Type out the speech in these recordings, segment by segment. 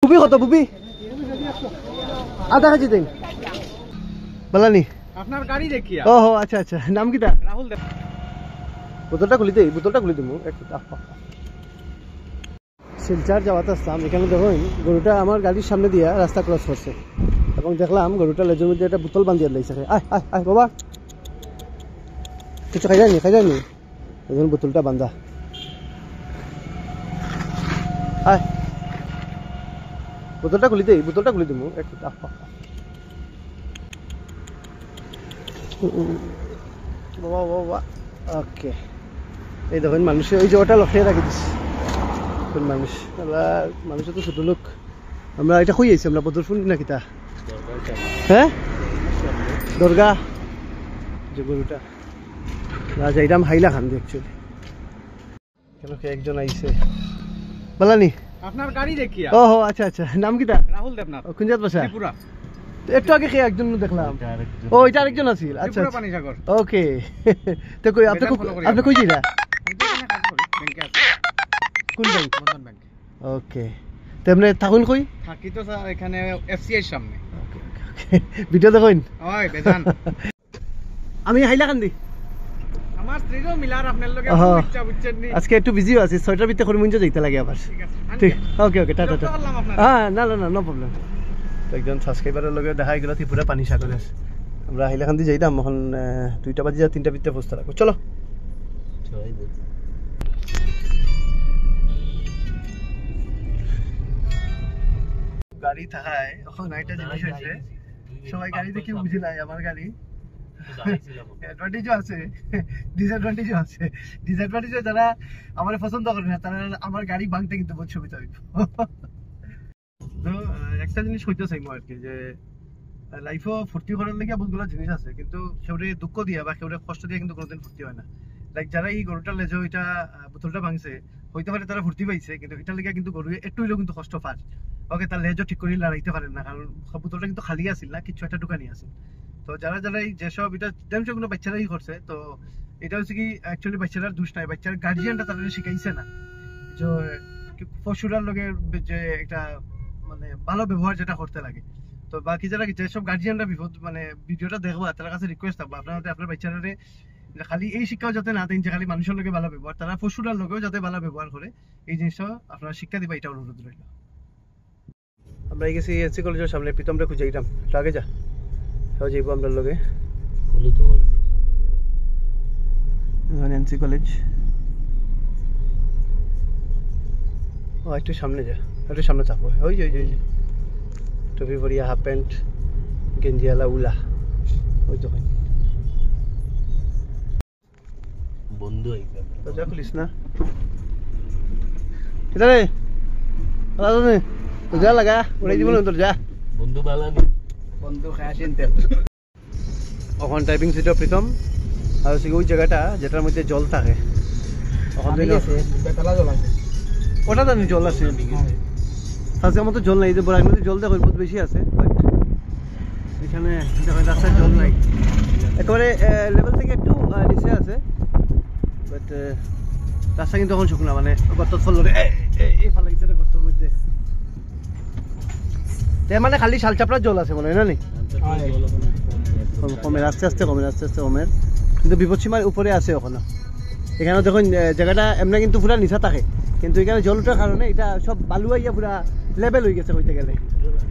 বুবি কত বুবি আধা কেজি দিন বলানি আপনার গাড়ি দেখিয়া ও হো আচ্ছা আচ্ছা নাম কিটা রাহুল দেব বোতলটা খুলি দিমু একটু শিলচার যাওয়াতে আসলাম এখানে দেখুন গরুটা আমার গাড়ির সামনে দিয়া রাস্তা ক্রস করছে এবং দেখলাম গরুটা লেজের মধ্যে একটা বোতল বান্ধিয়ে লাইছে আয় আয় আয় বাবা কিছু খাই যায়নি এই বোতলটা বান্ধা আয় বোতলটা খুলি দিমু একটু বাবা বাবা ওকে এই দেখুন মানুষের ওই জায়গাটা লক্ষ্যে রাখি দিস মানুষের তো ছোট লোক আমরা এটা খুঁজে আইছি আমরা বদর শুনি না কিতা হ্যাঁ দরগা যে গরুটা রাজা এরাম হাইলা খান অ্যাকচুয়ালি কেন একজন আইছে বলানি আপনার গাড়ি দেখিয়া ও হো আচ্ছা আচ্ছা নাম কিতা রাহুল দেবনাথ কোন জাত বাসা ত্রিপুরা একটু আগে একজন দেখলাম ও এটা আরেকজন আছিল আচ্ছা ত্রিপুরা পানিসাগর ওকে তো কই আপনি কই যাইরা কোন ব্যাংক বন্ধন ব্যাংক ওকে তেমনে থাকুন কই থাকি তো স্যার এখানে এফসিআই সামনে ওকে ভিডিও দেখুন ওই বেজান আমি হাইলাকান্দি আমার স্ত্রীরও মিলার আপনার লগে ইচ্ছা বুঝছেন নি আজকে একটু বিজি আছি 6টার ভিতরে করিমগঞ্জ যাইতে লাগে আবার ঠিক ওকে টাটা হ্যাঁ না নো প্রবলেম একজন সাবস্ক্রাইবারের লগে দেখা গেল ত্রিপুরা পানিসাগর আছে আমরা হাইলাকান্দি যাইতাম এখন 2টা বাজে 3টা ভিতরে পৌঁছতে লাগবে চলো গাড়ি থাকায় এখন একটা জিনিস হয়েছে সবাই গাড়ি দেখে বুঝে নাই আমার গাড়ি অ্যাডভান্টেজও আছে ডিসঅ্যাডভান্টেজও আছে ডিসঅ্যাডভান্টেজও যারা আমার পছন্দ করে না তারা আমার গাড়ি ভাঙতে কিন্তু বহুত সুবিধা হইব তো একটা জিনিস হইতে চাইবো আর কি যে লাইফও ফুর্তি করার লেগে বহুতগুলো জিনিস আছে কিন্তু সেউরে দুঃখ দিয়া বা সেউরে কষ্ট দিয়ে কিন্তু কোনোদিন ফুর্তি হয় না লাইক যারা এই গরুটার লেজো এটা বোতলটা ভাঙছে হইতে পারে তারা ফুর্তি পাইছে কিন্তু এটার লেগে কিন্তু গরু একটু হইলেও কিন্তু কষ্ট পায় ওকে তার লেজও ঠিক করে লড়াইতে পারেন না কারণ বোতলটা কিন্তু খালি আছিল না কিছু একটা দোকানি আছে তো যারা এই যেসব এটা সেগুলো বাচ্চারাই করছে তো এটা হচ্ছে কি অ্যাকচুয়ালি বাচ্চারার দোষ নাই বাচ্চার গার্জিয়ানটা তাদের শিখাইছে না যে পশুরার লগে যে একটা মানে ভালো ব্যবহার যেটা করতে লাগে তো বাকি যারা যেসব গার্জিয়ানরা বিপদ মানে ভিডিওটা দেখবো তার কাছে রিকোয়েস্ট থাকবো আপনার বাচ্চারা খালি এই শিক্ষাও যাতে না দেন যে খালি মানুষের লগে ভালো ব্যবহার তারা পশুরার লগেও যাতে ভালো ব্যবহার করে এই জিনিসটা আপনারা শিক্ষা দিবা এটা অনুরোধ রইল আমরা গেছি এনসি কলেজের সামনে প্রীতমরে খুঁজে যাইতাম আগে যা সব যাইব আমরা লগে এনসি কলেজ ও একটু সামনে যা একটু সামনে চাপো ওই যে টুপি পরিয়া হাফ প্যান্ট গেঞ্জিয়ালা উলা ওই তো বন্ধু তো যা খুলিস না এটা রে তো যা লাগা ওরাই দিব না তোর যা বন্ধু বালানি বন্ধু খায় চিনতে ওখান ড্রাইভিং সিটও প্রীতম আর হচ্ছে ওই জায়গাটা যেটার মধ্যে জল থাকে বেতলা জল আছে ওটা তো জল আছে আজকের মতো জল নাই যে বড় নদীর জল দেখো বহুত বেশি আছে বাট এখানে দেখো রাস্তায় জল নাই একেবারে লেভেল থেকে একটু নিচে আছে বাট রাস্তা কিন্তু এখন শুকনা মানে গর্তর ফল লগে এই ফালে গেছে গর্তর মধ্যে মানে খালি শালচাপড়ার জল আছে মনে হয় না নি কমের আস্তে আস্তে কমের কিন্তু বিপদসীমার উপরে আছে ওখানে এখানে দেখুন জায়গাটা এমনি কিন্তু পুরা নিচা থাকে কিন্তু এখানে জল ওঠার কারণে এটা সব বালু আইয়া পুরা লেভেল হয়ে গেছে হইতে গেলে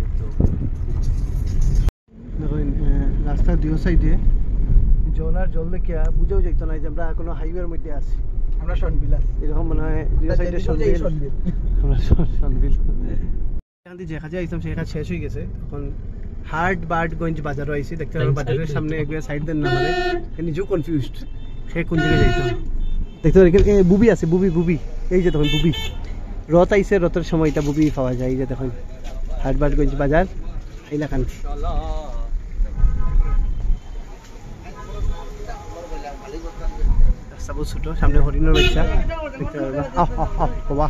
দেখুন রাস্তার দুই সাইডে জল আর জল দেখিয়া বুঝেও যেত না যে আমরা কোনো হাইওয়ের মধ্যে আছি আমরা সনবিলা এরকম মনে হয় দুই সাইডে সনবিল আমরা সনবিল এখান থেকে যে কাজে আইতাম সেই কাজ শেষ হয়ে গেছে এখন হাটবাটগঞ্জ বাজারও আইছি দেখতে পারবো বাজারের সামনে একবার সাইড দেন না মানে নিজেও কনফিউজড সে কোন দিকে যাইতো দেখতে পারি বুবি আছে বুবি এই যে তখন বুবি রথ আইছে রথের সময় এটা বুবি পাওয়া যায় এই যে দেখুন হাটবাটগঞ্জ বাজার এলাকান রাস্তা বহুত ছোট সামনে হরিণের বাচ্চা দেখতে পারবা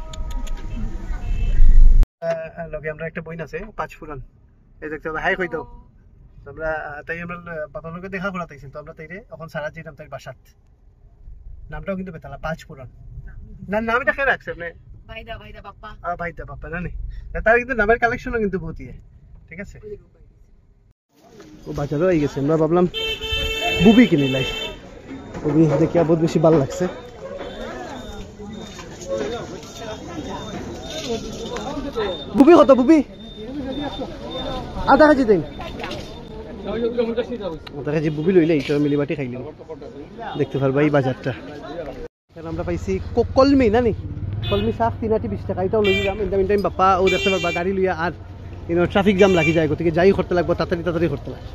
লগে আমরা একটা বইন আছে 5 পুরান এই দেখতে হাই কইতো আমরা তাই আমরা বাবার লগে দেখা করা তাইছিল তো আমরা তাইরে এখন সারা যেতাম তাই বাসাত নামটাও কিন্তু বেতালা 5 পুরান না নাম এটা কে রাখছে আপনি ভাইদা ভাইদা বাপ্পা ভাইদা বাপ্পা জানি তার কিন্তু নামের কালেকশনও কিন্তু বহুত ঠিক আছে ও বাজারও হয়ে গেছে আমরা ভাবলাম বুবি কিনে লাই বুবি দেখিয়া বহুত বেশি ভালো লাগছে বুবি কত বুবি আধা কেজি দিন আধা কেজি বুবি লইলে এইটা মিলিবাটি খাইলি দেখতে পারবা এই বাজারটা আমরা পাইছি কলমি না নি কলমি শাক 320 টাকা এটাও লই যাম ইন টাইম বাপ্পা ও দেখতে পারবা গাড়ি লইয়া আর ট্রাফিক জ্যাম লাগি যায় গতিকে যাই করতে লাগবো তাড়াতাড়ি করতে লাগবে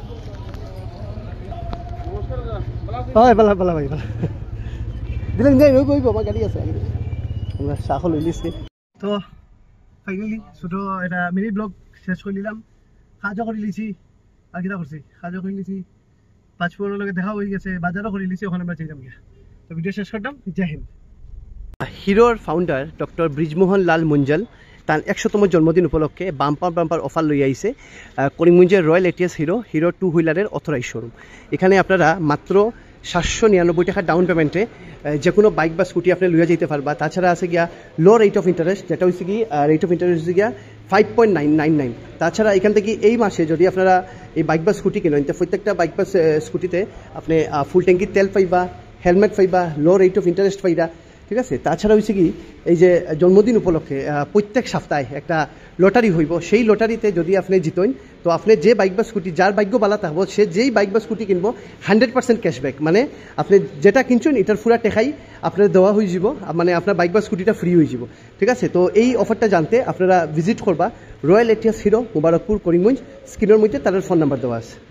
হয় ভালো ভালো ভাই ভালো দিলেন যাই রইব আমার গাড়ি আছে আমরা শাক লই লিছি তো ফাইনালি ছোট এটা মিনি ব্লগ শেষ করে নিলাম খাজা করে লিছি আর কিটা করছি খাজা করে লিছি 5-15 লগে দেখা হয়ে গেছে বাজারও করে লিছি ওখানে আমরা যাইলাম গিয়া তো ভিডিও শেষ করলাম জয় হিন্দ হিরোর ফাউন্ডার ডক্টর ব্রিজমোহন লাল মুঞ্জল তার 100তম জন্মদিন উপলক্ষে বাম্পার অফার লই আইছে করিমগঞ্জের রয়্যাল এটিএস হিরো 2 হুইলারের অথরাইজ শোরুম এখানে আপনারা মাত্র 799 টাকা ডাউন পেমেন্টে যে কোনো বাইক বা স্কুটি আপনি লইয়া যেতে পারবা তাছাড়া আছে গিয়া লো রেট অফ ইন্টারেস্ট যেটা হচ্ছে কি রেট অফ ইন্টারেস্ট হচ্ছে গিয়া 5.999 তাছাড়া এখান থেকে এই মাসে যদি আপনারা এই বাইক বা স্কুটি কিনেন তো প্রত্যেকটা বাইক বা স্কুটিতে আপনি ফুল ট্যাঙ্কি তেল পাইবা হেলমেট পাইবা লো রেট অফ ইন্টারেস্ট পাইবা ঠিক আছে তাছাড়া হচ্ছে কি এই যে জন্মদিন উপলক্ষে প্রত্যেক সপ্তাহে একটা লটারি হইব সেই লটারিতে যদি আপনি জিতেন তো আপনি যে বাইক বা স্কুটি যার ভাগ্য বালা থাকবো সে যেই বাইক বা স্কুটি কিনবো 100% ক্যাশব্যাক মানে আপনি যেটা কিনছেন এটার পুরা টেকাই আপনার দেওয়া হয়ে যাব মানে আপনার বাইক বা স্কুটিটা ফ্রি হয়ে যাব ঠিক আছে তো এই অফারটা জানতে আপনারা ভিজিট করবা royal ATS hero Mubarakpur Karimganj স্ক্রিনের মধ্যে তাদের ফোন নাম্বার দেওয়া আছে